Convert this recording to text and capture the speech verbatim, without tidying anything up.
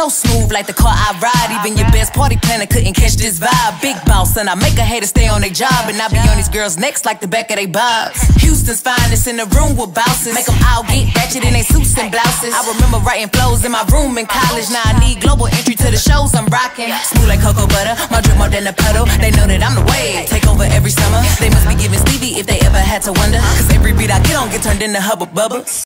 so smooth like the car I ride. Even your best party planner couldn't catch this vibe. Big boss, and I make a hater stay on their job, and I be on these girls' necks like the back of they bobs. Houston's finest in the room with bouncers, make them all get ratchet in their suits and blouses. I remember writing flows in my room in college. Now I need global entry to the shows I'm rocking. Smooth like cocoa butter, my drip more than a puddle. They know that I'm the wave, take over every summer. They must be giving Stevie if they ever had to wonder, cause every beat I get on get turned into Hubba Bubba.